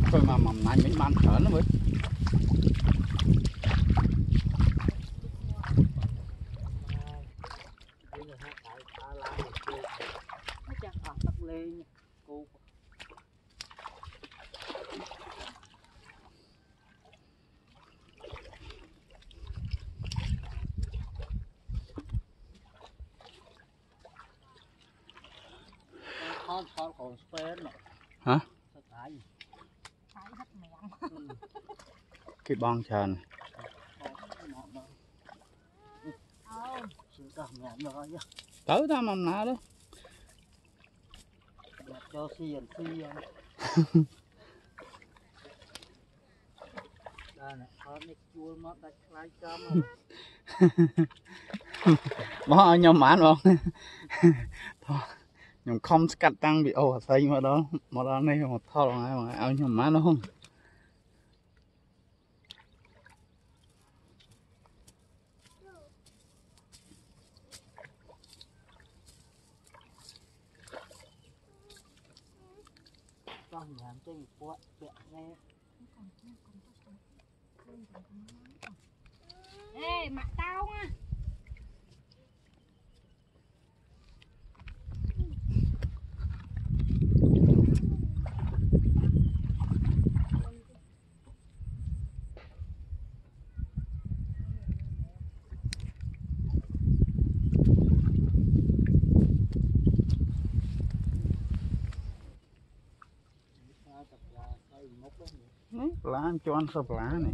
thôi mà mầm này mình bán khởi lắm mới hả cái bong trần tới ta mầm nào đó cho xiên xiên bỏ nhom mãn không nhom không cắt tăng bị ô xây mà đó này một thao này mà ao nhom mãn nó không con làm cho một quạt bẹ nghe ê mặt tao nha lá cho ăn sập lá này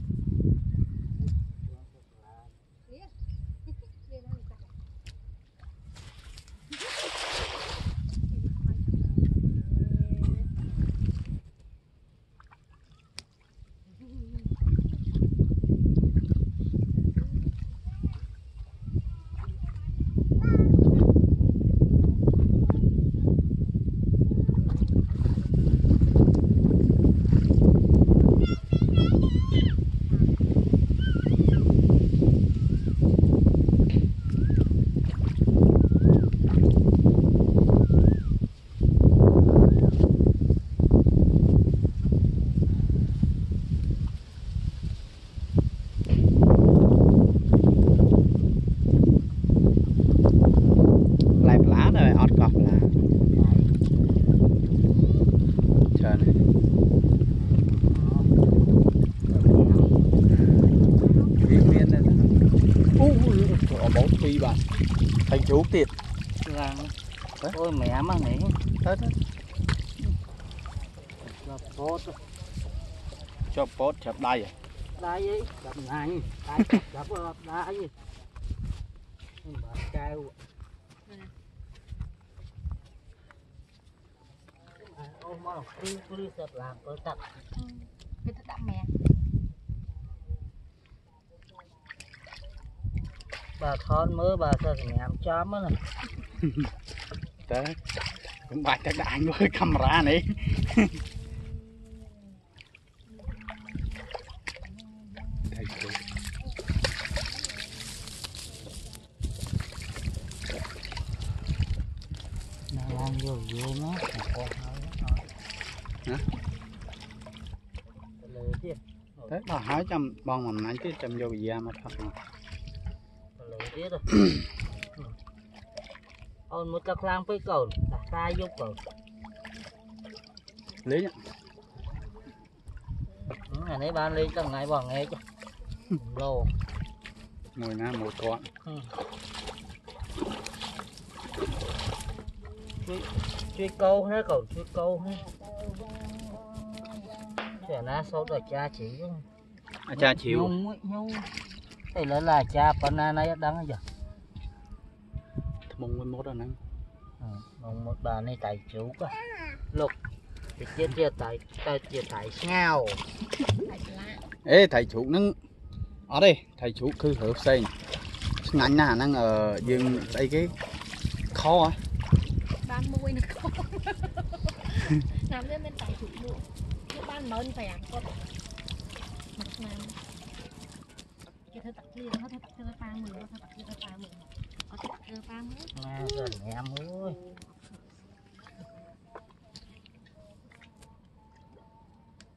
thành chú tiệt là ôi mẹ mà mẹ hết cho bốt chập đây à đây ấy chập này đây chập đây ấy bà cao ôi mà cứ sập làm tôi tập cái thức đậm mẹ bà thon mơ bà sao thì làm chóm á nè tới cũng bài cái đạn với camera này thầy chú đang làm vô nó hả thế bà hỏi trăm bon mình nãy chứ trăm vô gì mà thật mà biết rồi ôn một chắc lang với cầu sai vô cầu lý nhá ngày nãy ban đi trong ngày bỏ nghe chứ lô ngồi na một con truy câu hết cầu truy câu hết trẻ na số rồi cha chỉ cha chịu đây là cha con na này đắng giờ mùng 11 rồi nè mùng một bà này tài chủ cả lục thì chia tại ngao ê thầy chủ nó ở đây thầy chủ cứ hợp xây ngành nào đang ở dương đây cái kho á ban môi nó kho làm lên bên tài chủ luôn cái ban mơn phải ăn con mặt này cái thứ tặng kia nó thứ tặng kia pha mười nó thứ tặng kia pha mười nó thứ tặng kia pha mười rồi em ơi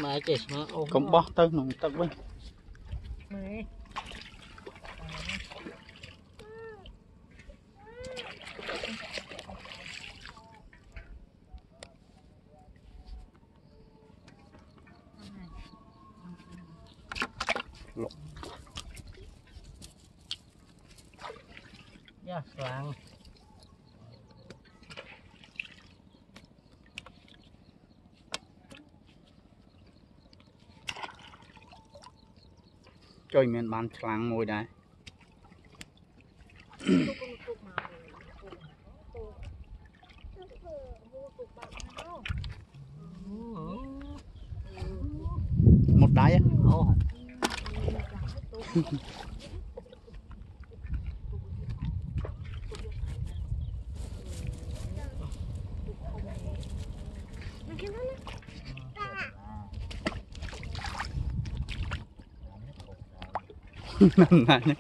mà chị nó cũng bó tới nồng tật với Mày. dạ xoàng chơi miền bàn chlang môi đấy một đáy á nằm này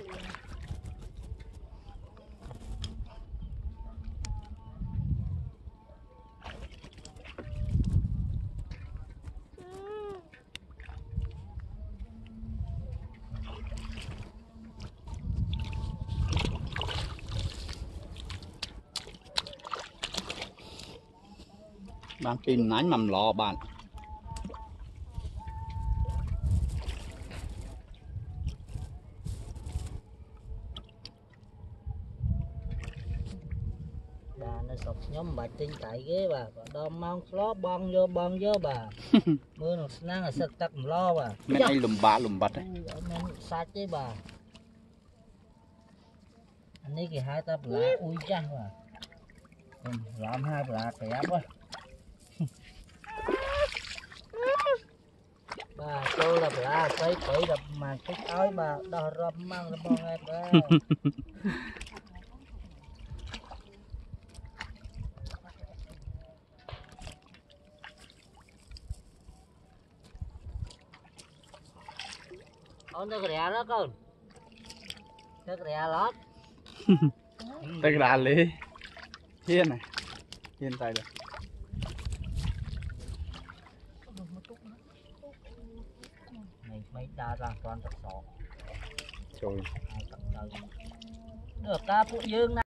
bạn pin nãy mầm lò bạn bà nó sọc nhóm bà tinh tại ghế bà đo mang ló bong vô bà mưa nó năng là sực tắc lo bà mấy anh lùm bạt đấy nên sạch chứ bà anh ấy kì hai ta là ui chăng bà làm hai là kẹp quá bà tôi là thấy quỷ là mà cái tối bà đo râm mang nó bong em ra ông ta rẻ đó con ta rẻ lót tay ra lý hiên này hiên tay được mấy đa ra toàn tập sọ trời được ca phụ dương